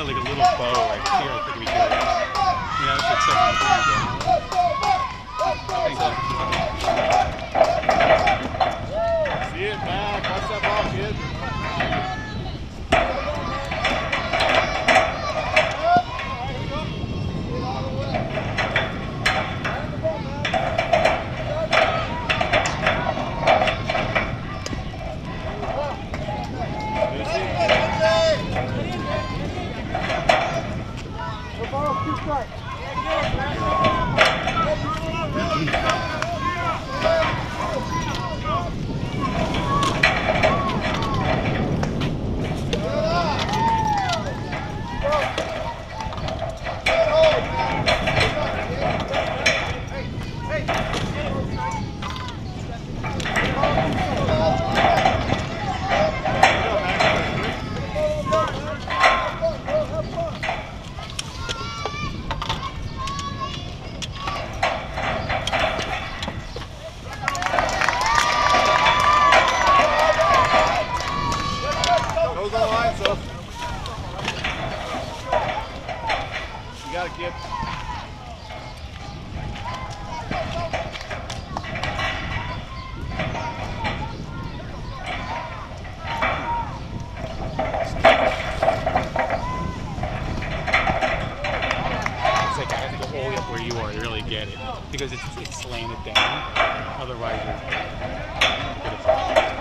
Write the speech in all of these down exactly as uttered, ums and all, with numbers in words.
of like a little bow right here. I think we do it. You know, it's like something down. See it back. Watch that ball, kid. Because it's, it's slanted down, otherwise you're good at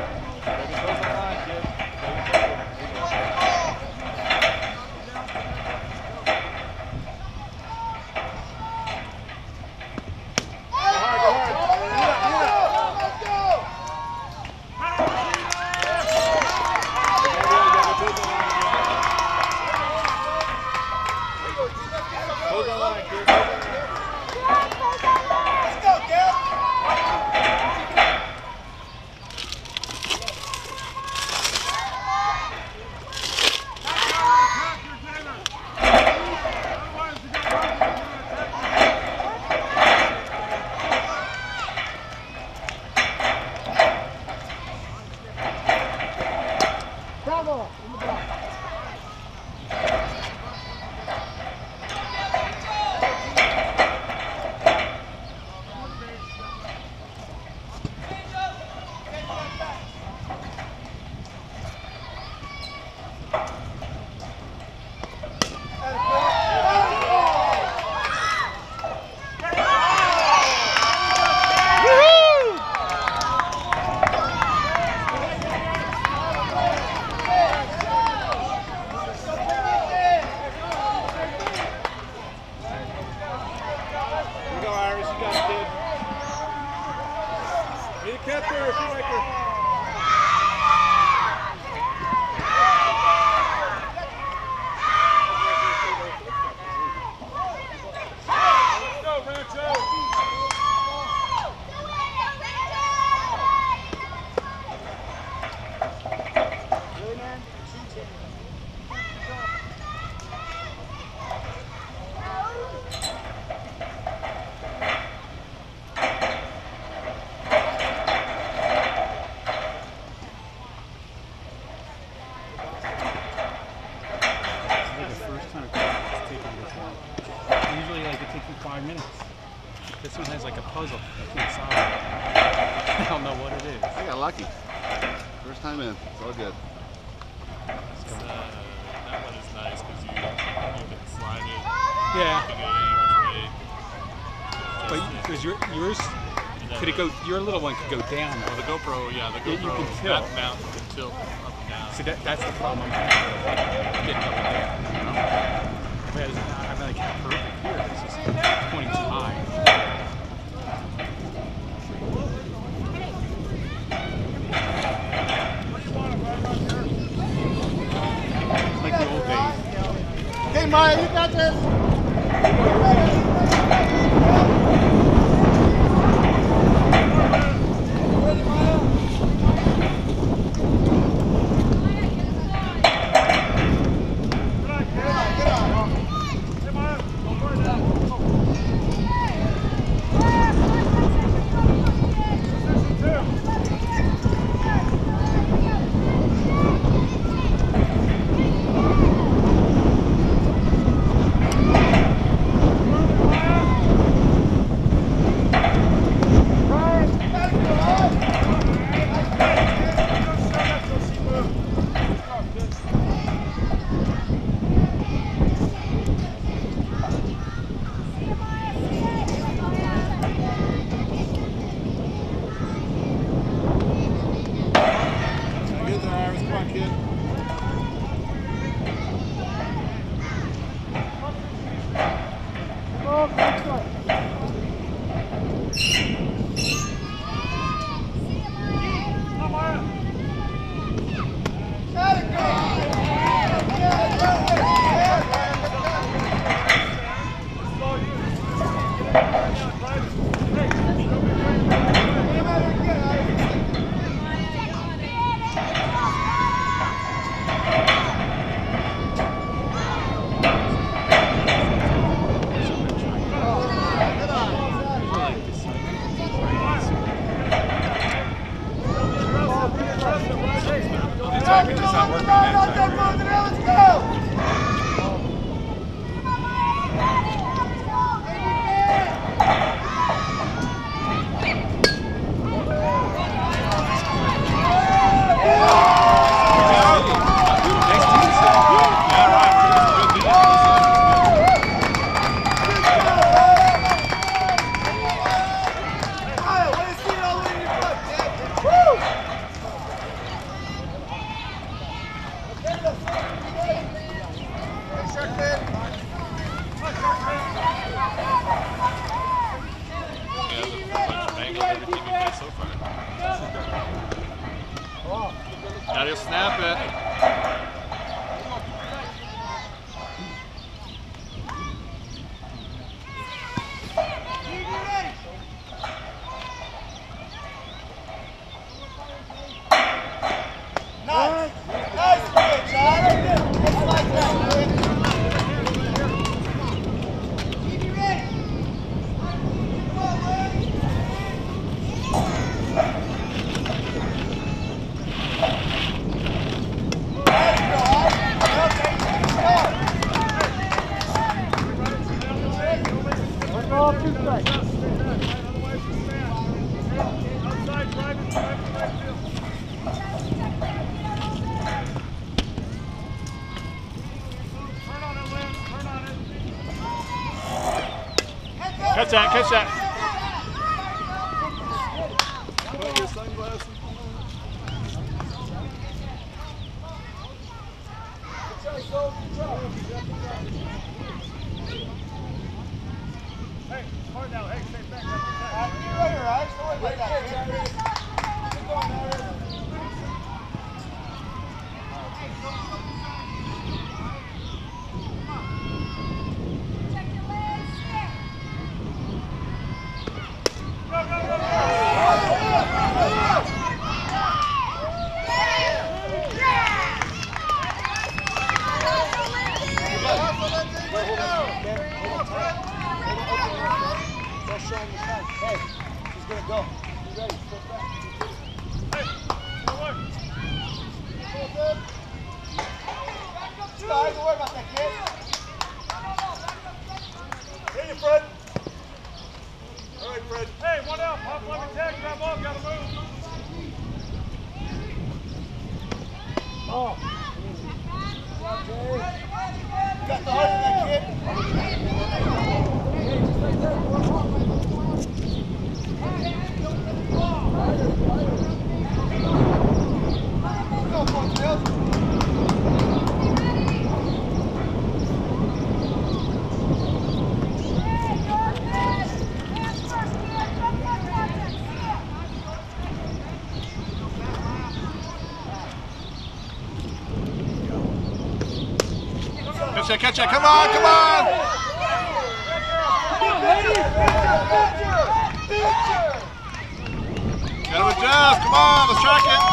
five minutes. This one has like a puzzle inside. I don't know what it is. I got lucky. First time in. It's all good. It's, uh, that one is nice because you, you can slide it. Yeah. You can go any which way. But because your, yours, could it go, your little one could go down. Well, the GoPro, yeah, the GoPro, you can tilt. that mount can tilt up and down. See, that, that's the problem I'm having. Getting up and down. You know? Whereas I'm like perfect here. It's just pointing too high. Like the old days. Okay, Maya, you got this. Yeah, that's a bunch of mangled everything we've had so far. Now just snap it. Nice. Nice pitch, John. Just like that, man. Catch that, catch that. Put your sunglasses. Hey, hard now. Hey, stay back. You're right, you're right. Don't worry about that, man. Hey, she's gonna go. You ready? Step back. Hey, forward. Don't worry about that, kid. Here you, Fred. All right, Fred. Hey, one out. Pop, let me tag. Grab off. Gotta move. Oh. You got the heart of that kid. Go, Portsmouth. Catch that, catch that. Come on, come on. Gotta adjust. Come on, let's track it.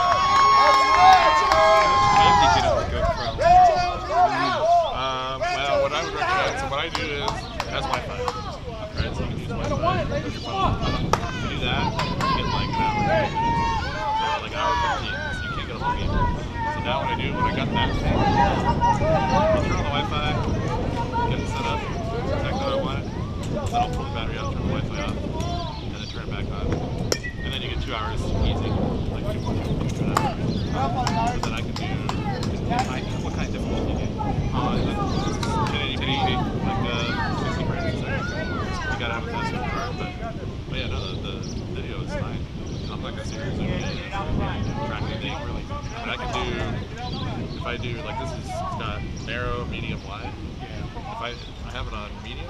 Um, well, what I would recommend, so what I do is, it has Wi-Fi. Right, so you can use Wi-Fi. You do that, you get like an hour. Like an hour fifteen, so you can't get a whole game. So now what I do, when I got that, I turn on the Wi-Fi, get it set up, exactly how I want it. Then I'll pull the battery out, turn the Wi-Fi off, and then turn it back on. And then you get two hours easy, like two more hours. So then I can do, what kind of difficulty do you do? Uh, ten eighty p, like uh, sixty frames a second. You gotta have a fast card, but, but yeah, no, the, the video is fine. I'm like a series of tracking thing, really. I mean, I can do, if I do, like this is, it's got narrow, medium, wide. If I, I have it on medium,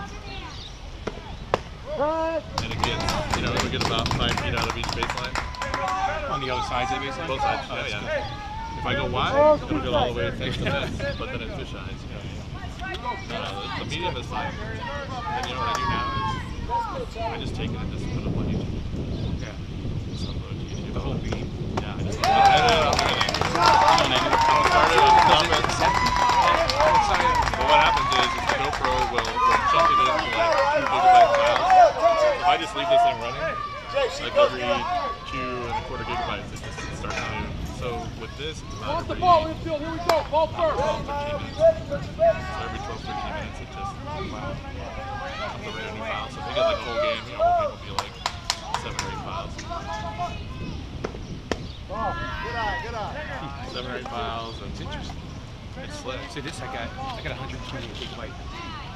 and it gets, you know, it'll get about five feet out of each baseline. On the other sides of the baseline? Both sides, Oh, yeah, that's yeah. If I go wide, it'll go all the way face to fence, but then it fish eyes. No, no, the, the medium is fine. And you know what I do now is, I just take it and just put it on YouTube. Yeah. Just upload to YouTube. The whole beam. Yeah, I just don't edit it, I'll do anything. I'll start it on the comments. But what happens is, is the GoPro will, will chunk it into like two gigabyte files. If I just leave this thing running, like every two and a quarter gigabytes, it just starts to. So with this, it's about every Ball infield. Here we go. Ball first. twelve, thirteen minutes. So every twelve, thirteen minutes, it just wow, upload a new file. So if they get like a whole game, you know, whole game will be like seven or eight files. Good eye, good eye. Seven or eight files, and it's interesting. It's slick. See this, I got, I got one hundred twenty gigabyte